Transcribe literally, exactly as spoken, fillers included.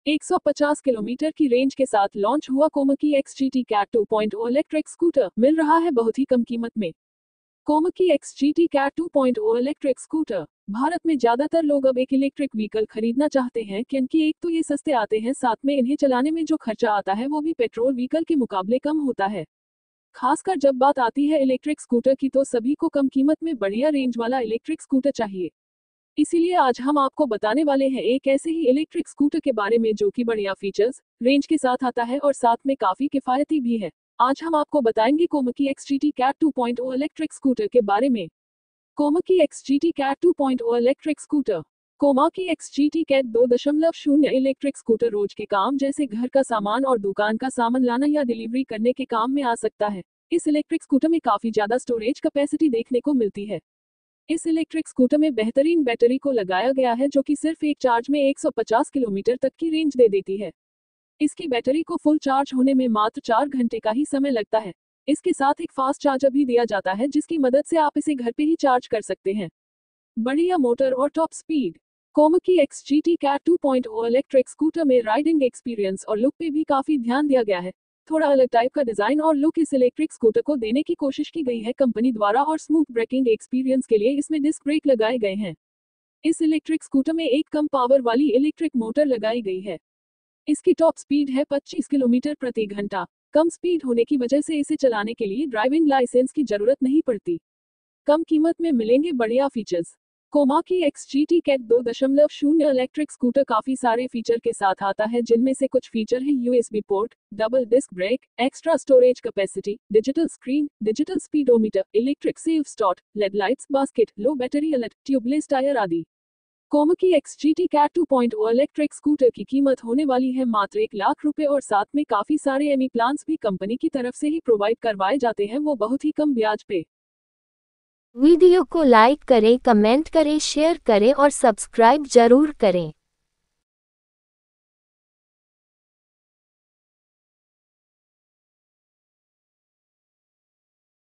एक सौ पचास किलोमीटर की रेंज के साथ लॉन्च हुआ Komaki X G T cat two point O electric scooter मिल रहा है बहुत ही कम कीमत में। Komaki X G T cat two point O electric scooter. Bharat में ज्यादातर लोग अब एक इलेक्ट्रिक व्हीकल खरीदना चाहते हैं क्योंकि एक तो ये सस्ते आते हैं, साथ में इन्हें चलाने में जो खर्चा आता है वो भी पेट्रोल व्हीकल के मुकाबले कम होता है। खासकर जब बात आती है इलेक्ट्रिक स्कूटर की तो सभी को कम कीमत में बढ़िया रेंज वाला इलेक्ट्रिक स्कूटर चाहिए। इसीलिए आज हम आपको बताने वाले हैं एक ऐसे ही इलेक्ट्रिक स्कूटर के बारे में जो कि बढ़िया फीचर्स, रेंज के साथ आता है और साथ में काफी किफायती भी है। आज हम आपको बताएंगे Komaki X G T cat two point O electric scooter के बारे में। Komaki X G T cat two point O electric scooter. Komaki X G T cat दो दशमलव शून्य इलेक्ट्रिक स्कूटर रोज के काम जैसे घर का सामान और दुकान का सामान लाना या डिलीवरी करने के काम में आ सकता है। इस इलेक्ट्रिक स्कूटर में काफी ज्यादा स्टोरेज कैपेसिटी देखने को मिलती है। इस इलेक्ट्रिक स्कूटर में बेहतरीन बैटरी को लगाया गया है जो कि सिर्फ एक चार्ज में एक सौ पचास किलोमीटर तक की रेंज दे देती है। इसकी बैटरी को फुल चार्ज होने में मात्र चार घंटे का ही समय लगता है। इसके साथ एक फास्ट चार्जर भी दिया जाता है जिसकी मदद से आप इसे घर पे ही चार्ज कर सकते हैं। बढ़िया मोटर और top speed. Komaki X G T cat two point O electric scooter में राइडिंग एक्सपीरियंस और लुक पे भी काफी ध्यान दिया गया है। थोड़ा अलग टाइप का डिजाइन और लुक इस इलेक्ट्रिक स्कूटर को देने की कोशिश की गई है कंपनी द्वारा और स्मूथ ब्रेकिंग एक्सपीरियंस के लिए इसमें डिस्क ब्रेक लगाए गए हैं। इस इलेक्ट्रिक स्कूटर में एक कम पावर वाली इलेक्ट्रिक मोटर लगाई गई है। इसकी टॉप स्पीड है पच्चीस किलोमीटर प्रति घंटा। कम स्पीड होने की वजह से इसे चलाने के लिए ड्राइविंग लाइसेंस की जरूरत नहीं पड़ती। कम कीमत में मिलेंगे बढ़िया features. Komaki X G T cat दो दशमलव शून्य इलेक्ट्रिक स्कूटर काफी सारे फीचर के साथ आता है जिनमें से कुछ फीचर है USB port, double disc brake, extra storage capacity, digital screen, digital speedometer, electric safe start, LED lights, basket, low battery alert, tubeless tyre आदि। Komaki X G T cat two point O electric scooter की कीमत होने वाली है मात्र एक लाख रुपए और साथ में काफी सारे एमई प्लान्स भी कंपनी की तरफ से ही प्रोवाइड करवाए जाते हैं, वो बहुत ही कम ब्याज पे। वीडियो को लाइक करें, कमेंट करें, शेयर करें और सब्सक्राइब जरूर करें।